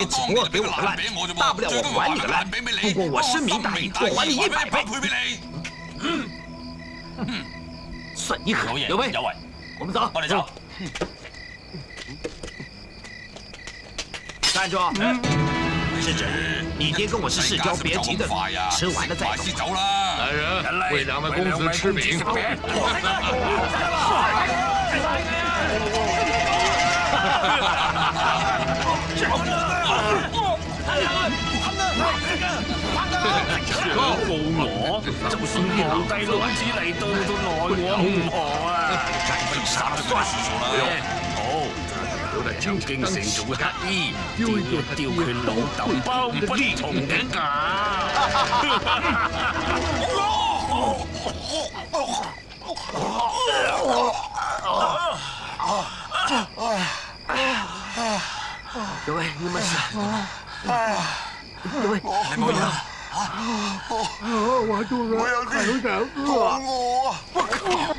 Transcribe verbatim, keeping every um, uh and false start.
只不过给我个烂，大不了我还你个烂。不过我深明大义，我还你一百倍。嗯嗯，算你狠，刘备，我们走，走。站住！是指你爹跟我是世交，别急着，吃完了再走。走了，来人，为两位公子吃饼。小告我，就算皇帝老子嚟到都奈我唔何啊！干啥算好，我哋長京城做乞衣，吊一吊佢老豆包不同嘅架。各位，你们是？各位，你冇嘢。 我肚子还有点饿。我靠！